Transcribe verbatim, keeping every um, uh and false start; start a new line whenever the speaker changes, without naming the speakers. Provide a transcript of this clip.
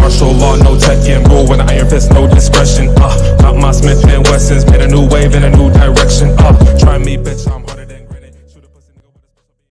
martial law, no Tekken. Rule with an iron fist, no discretion. Uh, got my Smith and Wessons, made a new wave in a new direction. Uh,